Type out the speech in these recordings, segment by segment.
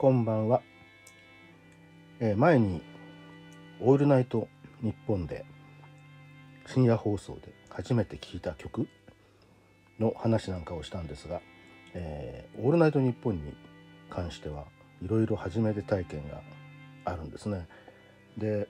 こんばんは。前にオールナイトニッポンで深夜放送で初めて聴いた曲の話なんかをしたんですが、オールナイトニッポンに関してはいろいろ初めて体験があるんですね。で、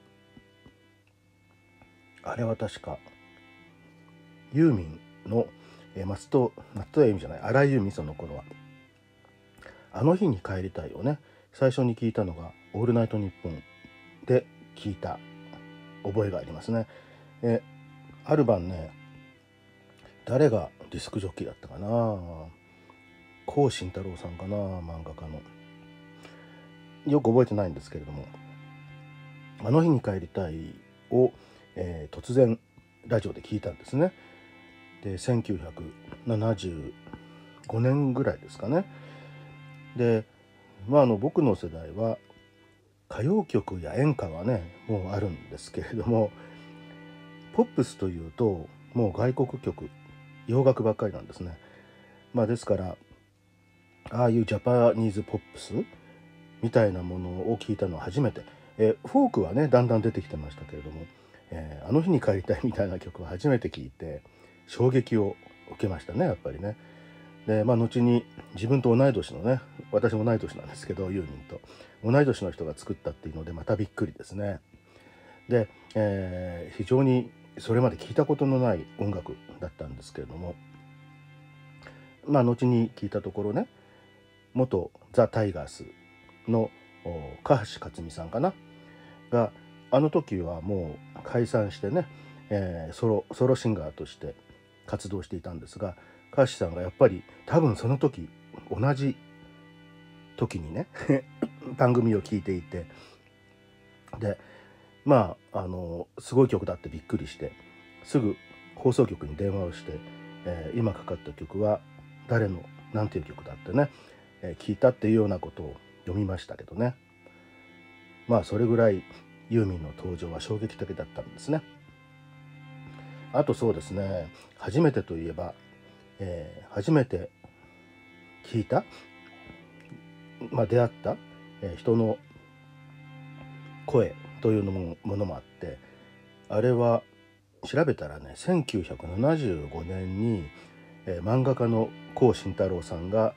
あれは確かユーミンの松任谷由実じゃない、荒井由実、その頃はあの日に帰りたいをね、最初に聞いたのがオールナイトニッポンで聞いた覚えがありますね。ある晩ね、誰がディスクジョッキーだったかな、高慎太郎さんかな、漫画家の。よく覚えてないんですけれども、あの日に帰りたいを、突然ラジオで聞いたんですね。で、1975年ぐらいですかね。で、僕の世代は歌謡曲や演歌はねもうあるんですけれども、ポップスというともう外国曲、洋楽ばっかりなんですね。ですからああいうジャパニーズポップスみたいなものを聞いたのは初めて。フォークはねだんだん出てきてましたけれども、あの日に帰りたいみたいな曲を初めて聞いて衝撃を受けましたね、やっぱりね。で、後に自分と同い年のね、私も同い年なんですけど、ユーミンと同い年の人が作ったっていうのでまたびっくりですね。で、非常にそれまで聞いたことのない音楽だったんですけれども、後に聞いたところね、元ザ・タイガースの香橋克実さんかなが、あの時はもう解散してね、ソロシンガーとして活動していたんですが、香橋さんがやっぱり多分その時同じ時にね番組を聞いていて、で、すごい曲だってびっくりして、すぐ放送局に電話をして、今かかった曲は誰の何ていう曲だってね、聞いたっていうようなことを読みましたけどね。それぐらいユーミンの登場は衝撃的だったんですね。あとそうですね、初めてといえば、初めて聞いた、出会った、人の声というものもあって、あれは調べたらね、1975年に、漫画家の高慎太郎さんが、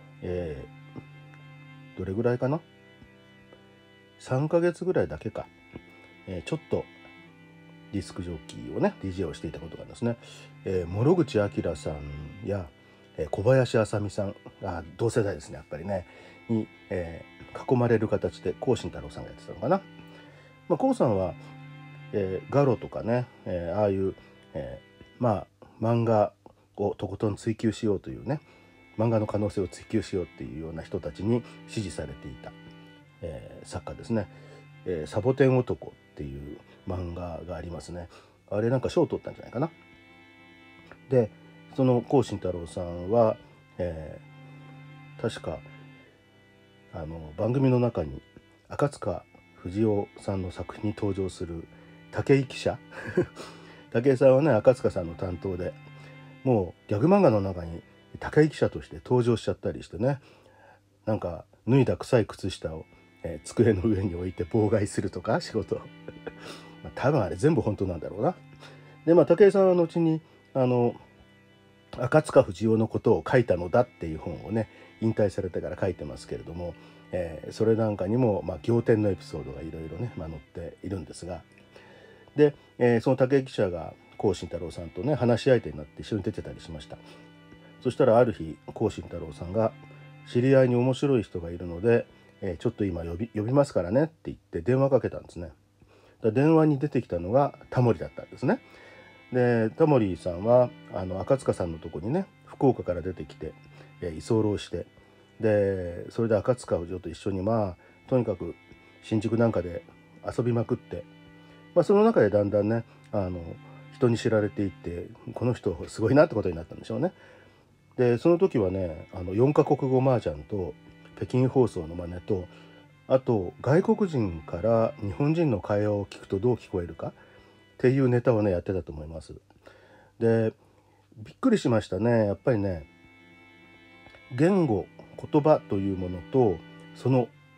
どれぐらいかな、3ヶ月ぐらいだけか、ちょっとディスクジョッキーをね DJ をしていたことがあるんですね。諸口明さんや、小林あさみさん、同世代ですねやっぱりねに、囲まれる形で高慎太郎さんがやってたのかな。高さんは、ガロとかね、ああいう、漫画をとことん追求しようというね、漫画の可能性を追求しようっていうような人たちに支持されていた、作家ですね。サボテン男っていう漫画がありますね。あれなんか賞を取ったんじゃないかな。で、その高慎太郎さんは、確か番組の中に赤塚不二夫さんの作品に登場する武井記者武井さんはね赤塚さんの担当で、もうギャグ漫画の中に武井記者として登場しちゃったりしてね、なんか脱いだ臭い靴下を、机の上に置いて妨害するとか仕事多分あれ全部本当なんだろうな。で、武井さんは後に赤塚不二夫のことを書いたのだっていう本をね、引退されてから書いてますけれども、それなんかにも、仰天のエピソードがいろいろね、載っているんですが、で、その武井記者が高慎太郎さんとね話し相手になって一緒に出てたりしました。そしたらある日高慎太郎さんが知り合いに面白い人がいるので、ちょっと今呼びますからねって言って電話かけたんですね。電話に出てきたのがタモリだったんですね。で、タモリさんは赤塚さんのとこにね福岡から出てきて、居候して、でそれで赤塚不二夫と一緒にとにかく新宿なんかで遊びまくって、その中でだんだんね人に知られていって、この人すごいなってことになったんでしょうね。でその時はね4カ国語麻雀と北京放送の真似と、あと外国人から日本人の会話を聞くとどう聞こえるかっていうネタをねやってたと思います。で、びっくりしましたね。やっぱりね、言語言葉というものとその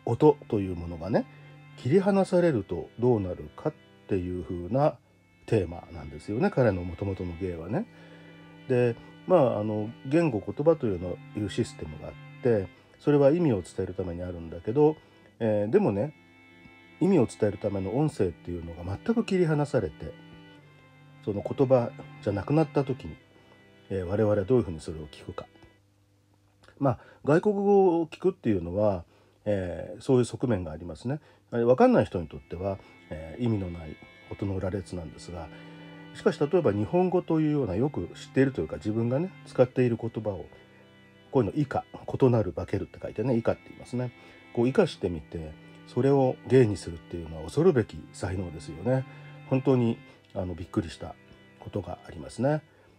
音というものがね切り離されるとどうなるかっていう風なテーマなんですよね、彼のもともとの芸はね。で言語言葉というシステムがあって、それは意味を伝えるためにあるんだけど、でもね意味を伝えるための音声っていうのが全く切り離されて、その言葉じゃなくなった時に、我々はどういうふうにそれを聞くか。外国語を聞くっていうのは、そういう側面がありますね。分かんない人にとっては、意味のない音の羅列なんですが、しかし例えば日本語というようなよく知っているというか、自分がね使っている言葉をこういうの異化、異なる化けるって書いてね異化って言いますね。こう異化してみてそれを芸にするっていうのは恐るべき才能ですよね。本当にびっくりしたことがありますね。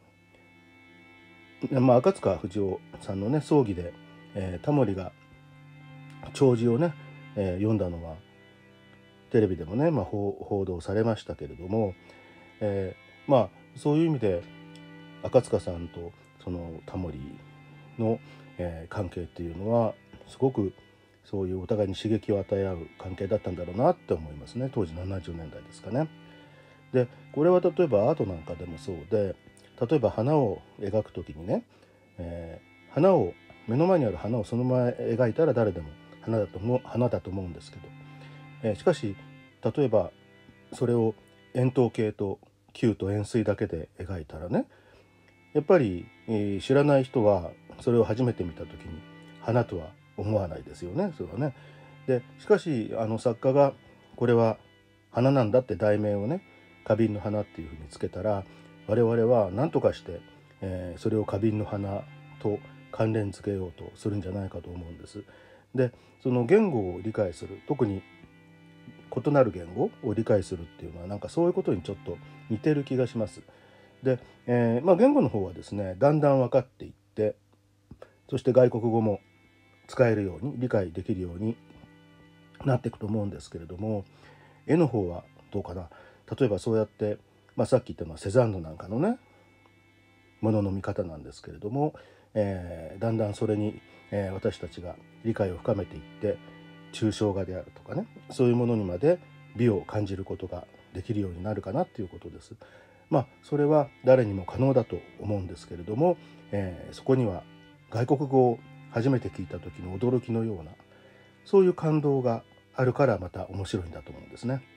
赤塚不二夫さんのね葬儀で、タモリが弔辞をね、読んだのはテレビでもね、報道されましたけれども、そういう意味で赤塚さんとそのタモリの、関係っていうのはすごくそういうお互いに刺激を与え合う関係だったんだろうなって思いますね。当時70年代ですかね。でこれは例えばアートなんかでもそうで、例えば花を描くときにね、花を目の前にある花をそのまま描いたら誰でも花だと思うんですけど、しかし例えばそれを円筒形と球と円錐だけで描いたらね、やっぱり、知らない人はそれを初めて見た時に花とは思わないですよね、それはね。でしかし作家がこれは花なんだって題名をね花瓶の花っていうふうにつけたら、我々は何とかして、それを花瓶の花と関連付けようとするんじゃないかと思うんです。でその言語を理解する、特に異なる言語を理解するっていうのはなんかそういうことにちょっと似てる気がします。で、言語の方はですねだんだん分かっていって、そして外国語も使えるように理解できるようになっていくと思うんですけれども、絵の方はどうかな。例えばそうやって、さっき言ったのはセザンヌなんかのねものの見方なんですけれども、だんだんそれに、私たちが理解を深めていって抽象画であるとかね、そういうものにまで美を感じることができるようになるかなっていうことです。それは誰にも可能だと思うんですけれども、そこには外国語を初めて聞いた時の驚きのようなそういう感動があるからまた面白いんだと思うんですね。